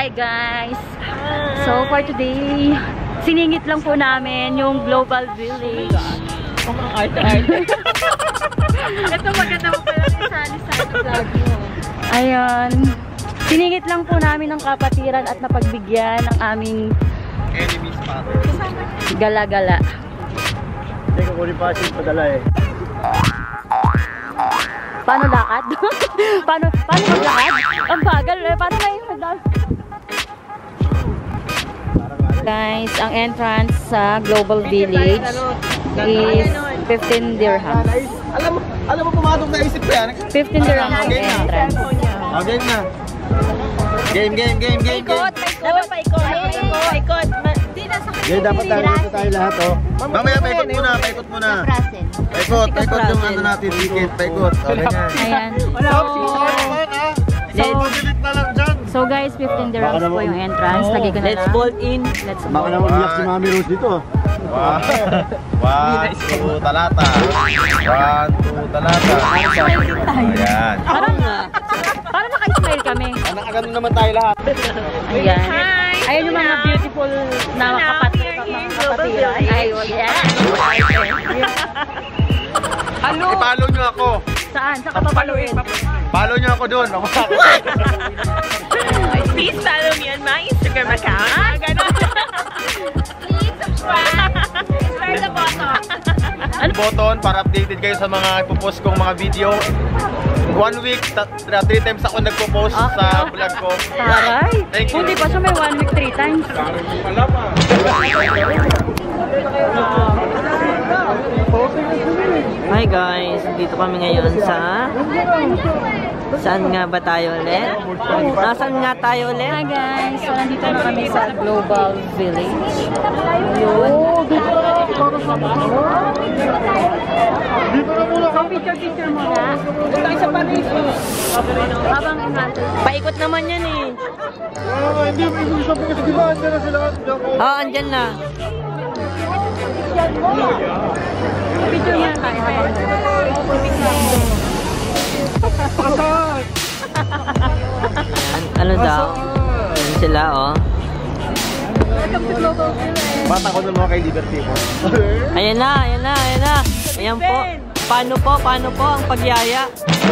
hi guys! So for today, siningit lang po namin yung Global Village. Sobrang arte-arte. Ito maganda mo pala sa vlog mo. Ayan. Siningit lang po namin ang kapatiran at napagbigyan ng aming Enemies pa. gala-gala. Hindi ko kunin pa siya padala eh. Paano lakad? paano maglakad? Ang bagal eh. Paano na yung guys, ang entrance sa Global Village is 15 dirhams. Alam mo pumatok na isip ko yan. 15 dirhams ang entrance. Game na. Game. Paikot. Dapat paikot. Paikot. Di na sa Game dapat tayo lahat oh. Mamaya paikot muna. Paikot yung ano natin, ticket. Paikot. Ayan. So guys, 15 dirhams po yung entrance. Lagi ko na lang. Let's bolt in. Let's Baka bolt. naman iyak si Mami Rose dito. One, two, talata. Ayan. Parang naka-smile kami. Nakagano naman tayo lahat. Ayan. Ayan yung mga beautiful na kapatiran. Ay, yeah. I-follow nyo ako. Saan? Saan ka papaluin? Follow nyo ako doon. Please follow me on my Instagram account. Please subscribe. Press the button. Button para updated kayo sa mga ipopost kong mga video. 1 week, 3 times ako nagpo-post sa vlog ko. Taray. Thank you. Hindi pa siya may 1 week 3 times. Hi guys, dito kami ngayon sa... Saan nga ba tayo ulit? Nasaan nga tayo ulit? Hi guys, so nandito na kami sa Global Village. Ayun. So picture muna. Isa pa rin. Habang inantay. Paikot naman yan eh. Hindi mo isa po kasi diba andyan na sila. Oo, andyan na. Picture muna tayo habang Ano daw? Ayan sila oh. Bata ko ng mga kay Liberty mo. Ayan na. Ayan po. Paano po ang pagyaya?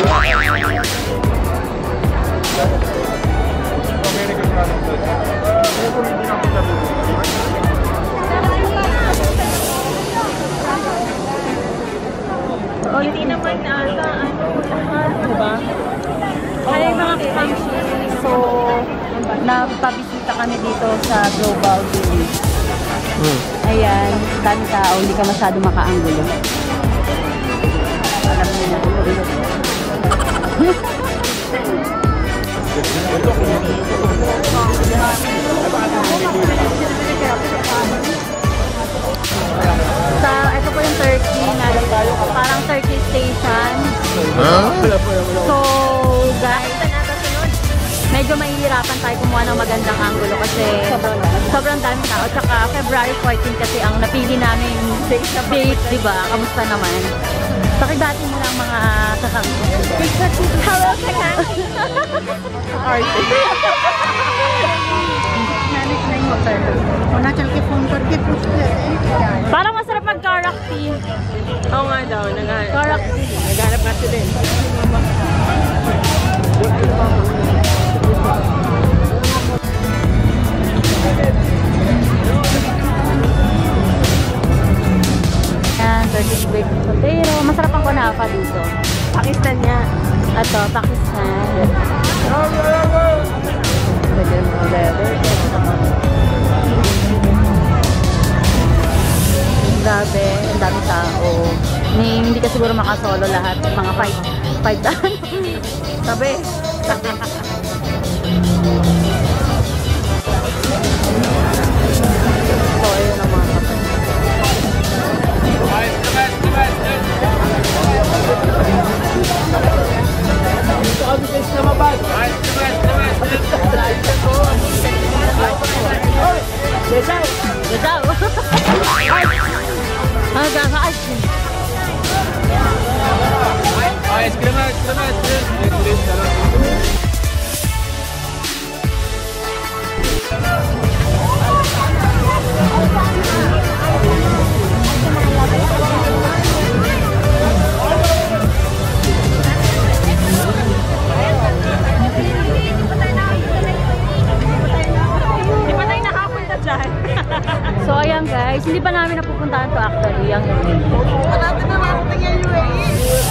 Hindi naman diba? Ay, mga functions. So, napabisita kami dito sa Global Village. Ayan, dami tao, hindi ka masyado makaanggulo. Alam mo na. Ito po yung Turkey na parang Turkey station. So guys, medyo mahihirapan tayo kumuha ng magandang angulo kasi sobrang daming tao. Tsaka February 14 kasi ang napili namin date, diba? Kamusta naman? Pakibati mo lang mga kakangko. Hello, kakangko! Arte. Parang masarap mag-karak tea. Oo nga daw. Karak tea. Naghanap nga sila eh. Yan, Turkish baked potato. Masarap ang kunafa dito. Pakistan niya. Ito, Pakistan. Grabe, ang dami tao. Hindi ka siguro makasolo lahat. Mga 5 daan. Sabi. So, ayun ang mga kapatid. lang guys, hindi pa namin napupuntahan to actually. Ang Natin na marating yung UAE.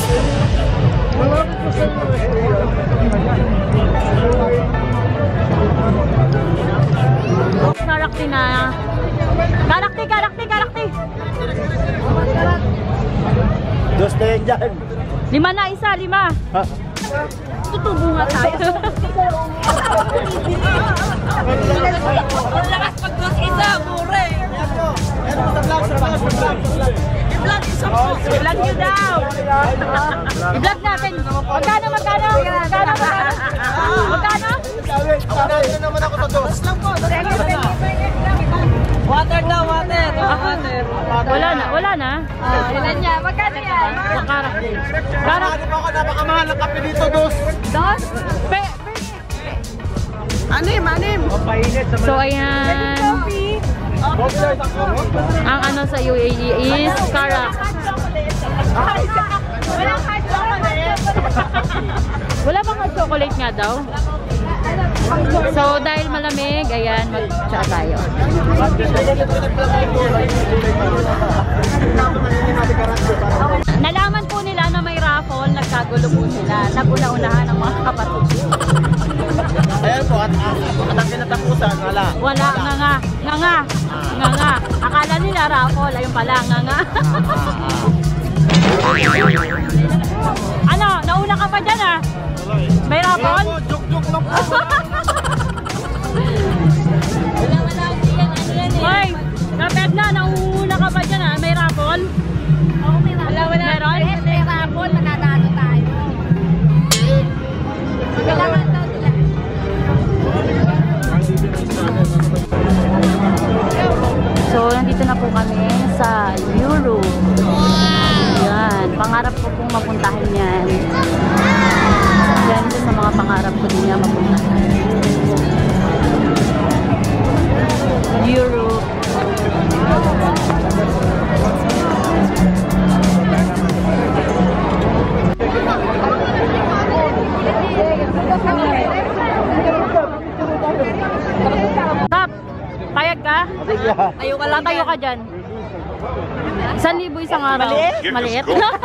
Karakti na. Karakti. Dos na yan dyan. 5 na isa, 5. Tutubo nga tayo. Ang lakas pag-dos isa, mure. I-vlog nyo daw. I-vlog natin. Magkano? naman ako sa dos. Water daw, water. Wala na. Ilan niya? Magkano yan? Karakti. Marami pa ako, napakamahal ang kape dito, dos. Dos? Anim. So ayan. Ang ano sa UAE is karak. Walang hot chocolate. Wala bang hot chocolate nga daw? So dahil malamig, ayan, mag-tsa tayo. Nalaman po nila na may raffle, nagkagulo po sila. Naguna-unahan ang mga kapatid. Ayan po, at ang kinatapusan, wala. Wala, nga. Akala nila raffle, ayun pala, nga. Ano, nauna ka pa dyan ah? May raffle? Joke lang po. Hoy, kapit na, nauna ka pa dyan ah? May raffle? Wala. Meron? May rapon, mananalo tayo. Kailangan daw sila. So, nandito na po kami sa Euro. Yan, pangarap ko pong mapuntahan yan. Yan ito sa mga pangarap ko din niya mapuntahan. Euro. Stop! Payag ka? Tayo ka lang Tatayo ka dyan. 1,000 isang araw. Maliit?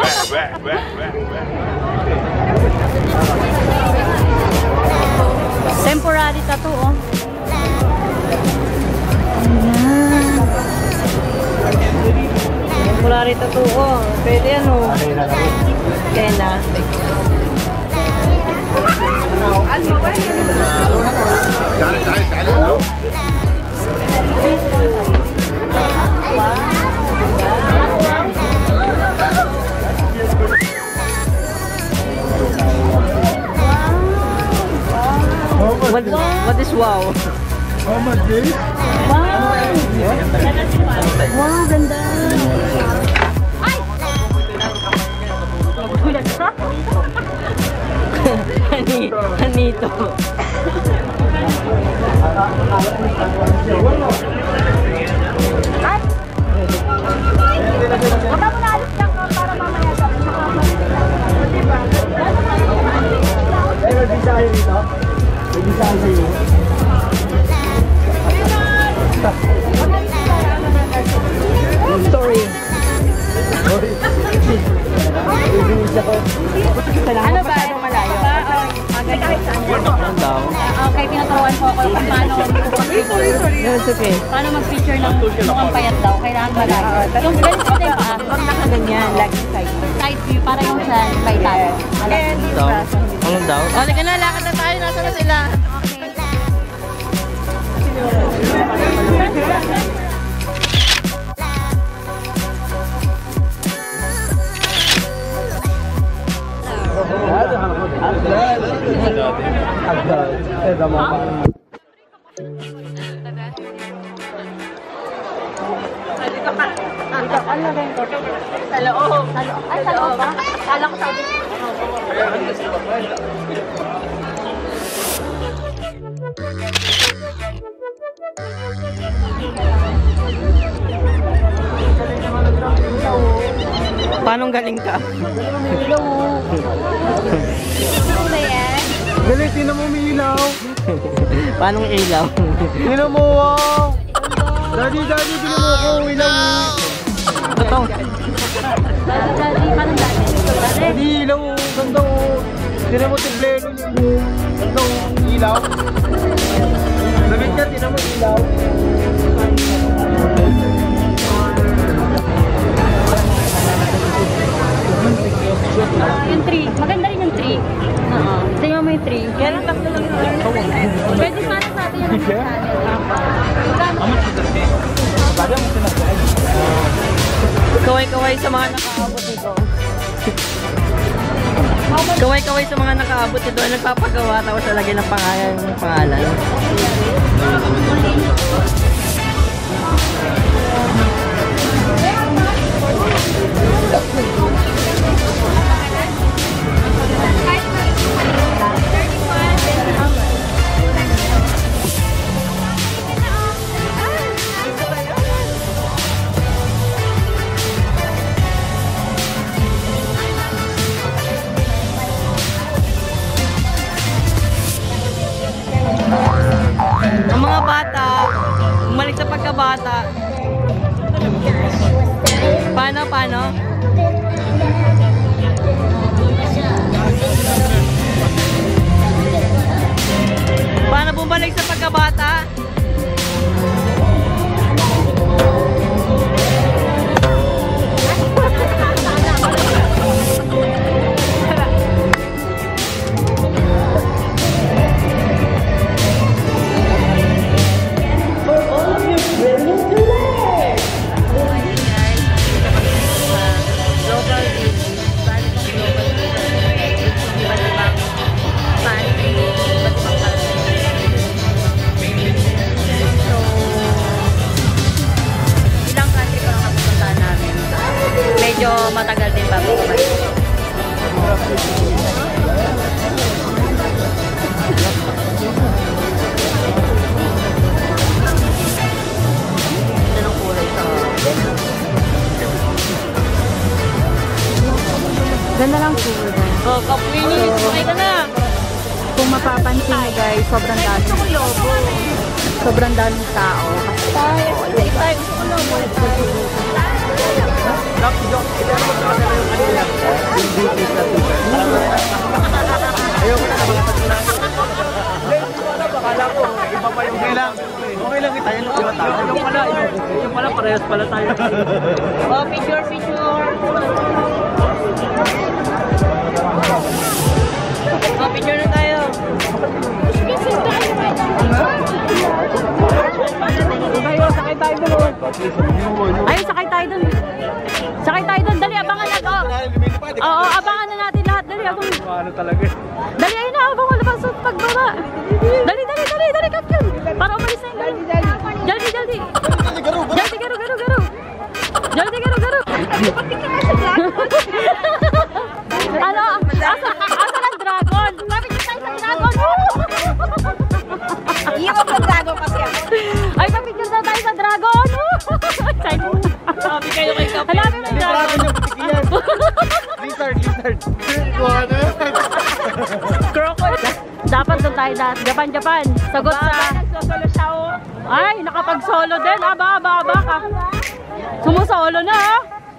Temporary tattoo, oh. Ayan. Temporary tattoo, oh. Pwede yan, oh. Kaya na. What is wow? How much this? Wow! Wow, ganda! Ay! Gulat ka? Anito. Ay! Baka mo naalis lang ko para mamaya sabi diba? Ay, may visa kayo dito? May visa kayo sa'yo? Story. Ano ba? Malayo? Okay, pinaturuan ko ako kung paano It's okay. paano mag-feature ng mukhang payat daw. Kailangan malayo. Yung ganito din pa, Huwag nakaganyan. Lagi side. side view para yung sa may tayo. Anong daw? O, sige na, lakad na tayo. Nasa na sila? Sa loob. Ay, sa loob ba? Kala ko sabi. Paano galing ka? Dali, tinan mo may ilaw. Paano ilaw? Tinan mo, wow! Daddy, bili mo ako. Ilaw. Ito. Daddy, parang daddy. Daddy, ilaw. Ganda o. Tinan mo timpleno niya. Ganda o. Ilaw. Lamig ka, tinan mo ilaw. Yung tree. Maganda rin yung tree. Oo. Tingnan mo yung tree. Kaya lang tatlo lang. Pwede sana sa atin yung Kaway-kaway sa mga nakaabot dito. Kaway-kaway sa mga nakaabot dito. Nagpapagawa tapos lalagyan ng pangalan. Ang mga bata, umalik sa pagkabata. Paano? Paano bumalik sa pagkabata? Medyo matagal din bago kumain. Anong kulay ito? Ganda lang food. Oh, kapwinis! Kumain ka na! Kung mapapansin nyo guys, sobrang dami. Sobrang daming tao. Okay lang kita yung iba tao. Yung pala, parehas pala tayo. Oh, picture! Oh, picture na tayo. Sakay tayo doon. Ay, sakay tayo doon. Sakay tayo doon. Dali, abangan natin. Oo, abangan na natin lahat. Dali, abangan. Ano talaga? Dali, ayun na. Abangan na sa pagbaba. Dali. Cut yun. Para umalis na yung garo. Jaldi. Jaldi, garo. Ano? Asa ng dragon? Lapit tayo sa dragon. Iwan mo dragon kasi ako. Ay, papicture na tayo sa dragon. Sabi kayo kay Kapit. Hanapin mo yung dragon. Lizard. Crocodile. Dapat doon tayo Japan. Sagot sa... Nagsosolo siya o. Ay, nakapag-solo din. Aba ka. Sumusolo na ha.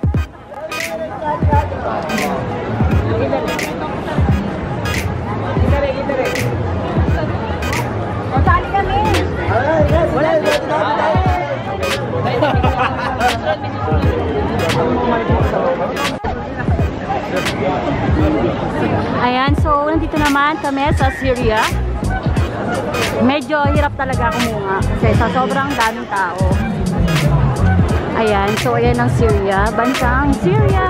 Sali kami. Ayan, so nandito naman kami sa Syria. Medyo hirap talaga kumuha kasi sa sobrang daming tao. Ayan, so ayan ang Syria, bansang Syria.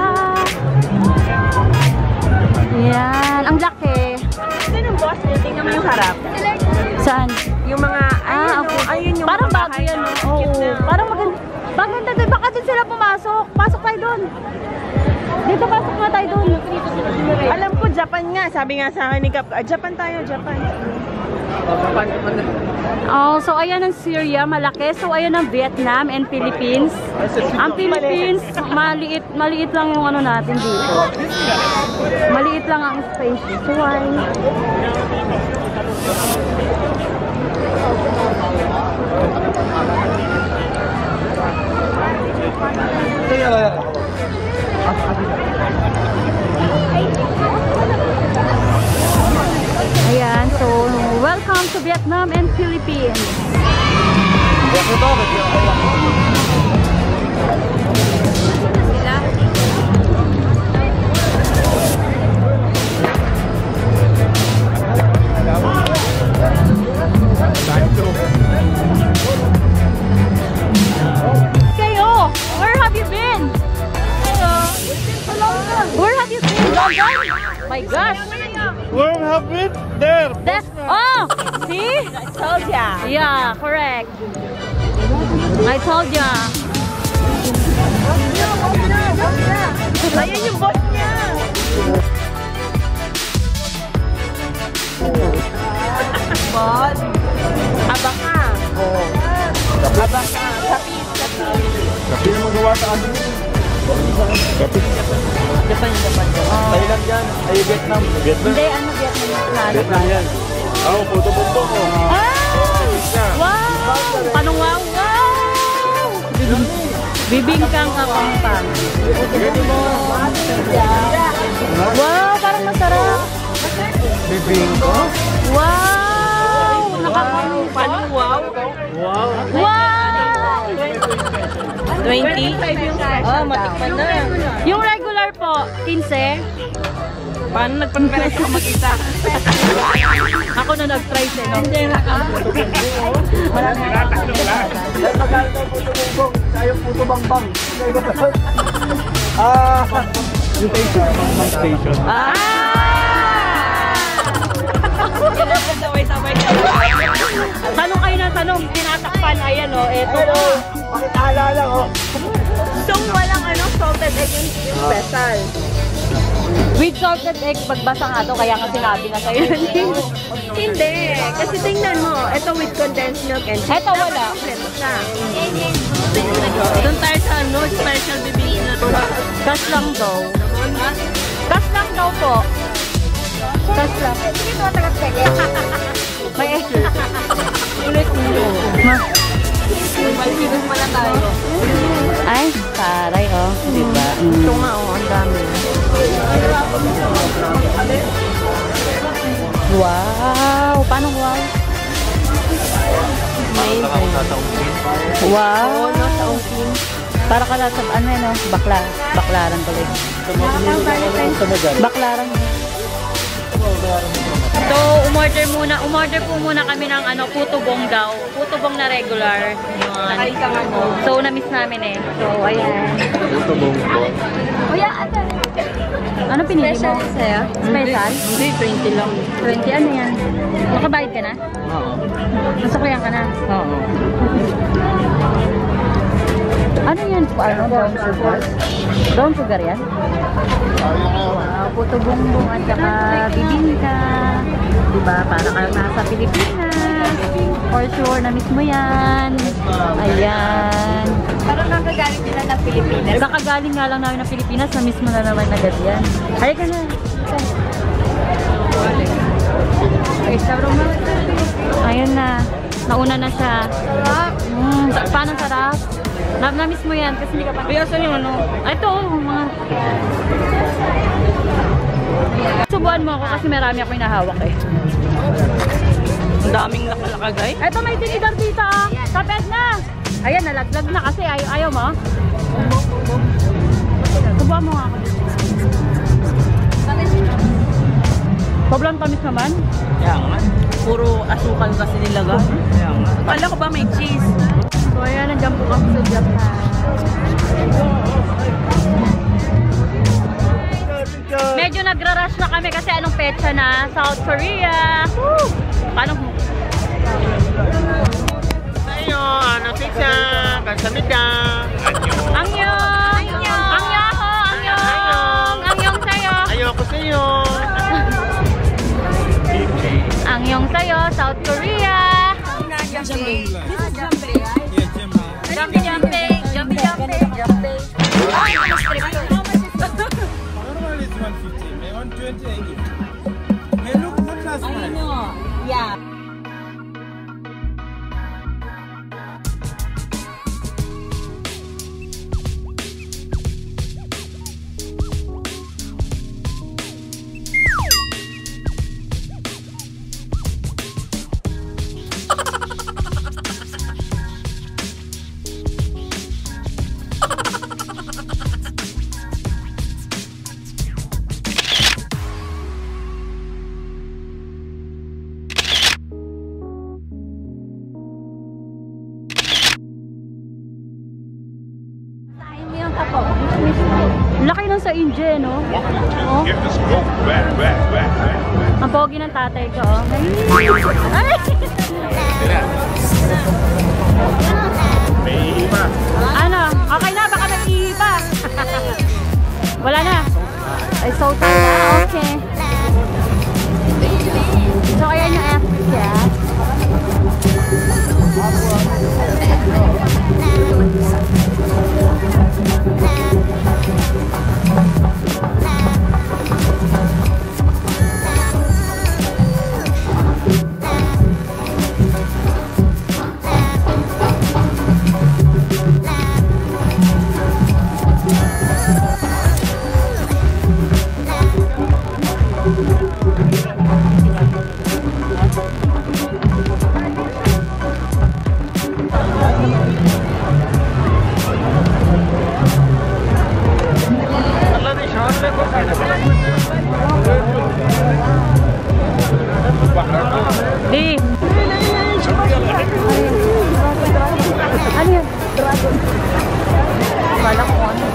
Ayan, ang laki. Ito yung boss niya, tingnan mo yung harap. Saan? Yung mga, ayun yung parang mga bago bahay yan, na no? cute na. Parang maganda. Maganda doon, baka doon sila pumasok. Pasok tayo doon. Dito, pasok nga tayo doon. Alam ko, Japan nga. Sabi nga sa akin ni Kap, Japan tayo, Japan. Oh, so ayan ang Syria, malaki. So ayan ang Vietnam and Philippines. Ang Philippines, maliit lang yung ano natin dito. Maliit lang ang space. So why? Philippines. Kayo, where have you been? Where have you been? London? My gosh. Where have it? There. Oh, see? I told ya. Yeah, correct. I told ya. Ayun yung boss niya. Boss. Abaka. Abaka. Kapit. Kapit mo gawa sa atin. Kapit. Japan. Thailand yan. Ay, Vietnam. Vietnam. Hindi, ano Vietnam? Vietnam yan. Oo, photo bombo ko. Wow! Panong wow! Wow! Bibingkang kapampang. Wow! Parang masarap. Bibingko? Wow! Paano wow? Wow. Wow! 20? Oh, matikman na. Yung regular po, 15. Paano nagpanpares ka mag-isa? Ako na nag-try siya, no? Hindi na Magkano na photo bombo? Sayang photo bangbang. Yung station. Station. Sabay-sabay. Tanong kayo ng tanong, tinatakpan, ayan o, eto Pero, po. pakitaalala ko. So, walang salted egg yung special. With salted egg, pagbasa nga to, kaya nga sinabi na sa'yo. Hindi. Kasi tingnan mo, ito with condensed milk and cheese. Eto wala. Kompleto siya. Doon tayo sa special bibingin na to. Cash lang daw. Cash lang daw po. Cash lang. May ulit mo. Balkidos pala tayo. Ay, taray oh. Diba? Ito nga ang dami. Wow! Paano wow? Wow! Sa ungkin. Para ka sa ano yun, no? Baklaran tuloy. Baklaran. So, umorder po muna kami ng puto bong daw. Puto bong na regular. Yun. So, na-miss namin eh. So, ayan. Puto bombo. Kuya, ano pinili mo? Sa'yo? Special? Hindi, 20 lang. 20, ano yan? Nakabayad ka na? Oo. Nasuklihan ka na? Oo. Ano yan? Brown sugar? Brown sugar yan? Wow, puto bongbong at saka bibingka. Diba? Para ka nasa Pilipinas. For sure, na-miss mo yan. Ayan. Parang nakagaling nila ng Pilipinas. Kakagaling nga lang namin ng Pilipinas, na-miss mo na naman agad yan. Halika na. Ay, sarap na. Ayun na. Nauna na siya. Paano sarap? Na-miss mo yan kasi hindi ka pa... Kaya saan yung ano? Ito, mga... Subuan mo ako kasi marami ako hinahawak eh. Ang daming nakalakagay. Ito may tinidor dito ah. Kapit na. Ayan, nalaglag na kasi ayaw mo. Subuan mo nga ako. Sobrang tamis naman. Kaya nga. Puro asukal kasi nilagay. Kaya nga. Kala ko ba may cheese? So ayan, nandiyan po kami sa Japan. Medyo nagra-rush na kami kasi anong petsa na? South Korea. Woo! Paano mo? Ayo, ano pizza? Kansamida. Annyeong! Annyeong sa'yo! Ayoko sa'yo. Annyeong sa'yo, South Korea! Normally it's 150. May 120 I give. Hey, look last night. Yeah. Laki lang sa India, no? Oh. Ang pogi ng tatay ko. Ay! Ano? Okay na, baka nag-iiba. Wala na. Ay, so na. Okay. So, ayan yung Africa. Di. Ano yan? Dragon. Kala ko ano.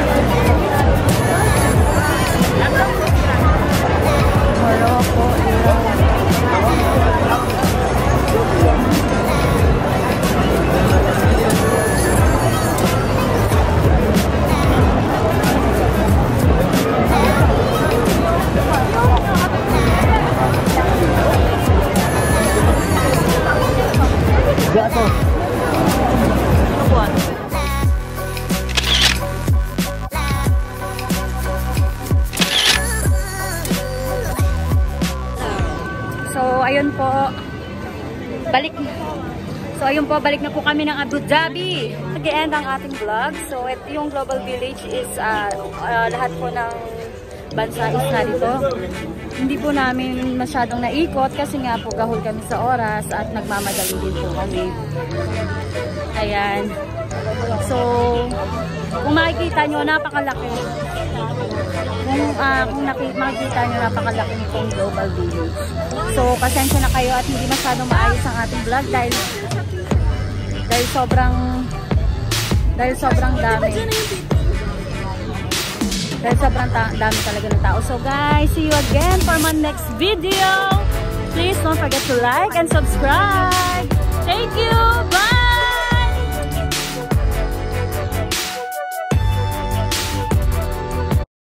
Morocco. Ayun po, balik na po kami ng Abu Dhabi. Nag-e-end ang ating vlog. So, ito yung Global Village is lahat po ng bansa is narito. Hindi po namin masyadong naikot kasi nga po gahol kami sa oras at nagmamadali din po kami. Ayan. So, kung makikita nyo, napakalaki. Kung makikita nyo, napakalaki nitong Global Village. So, pasensya na kayo at hindi masyadong maayos ang ating vlog dahil sobrang dami. Dahil sobrang dami talaga ng tao. So guys, see you again for my next video. Please don't forget to like and subscribe.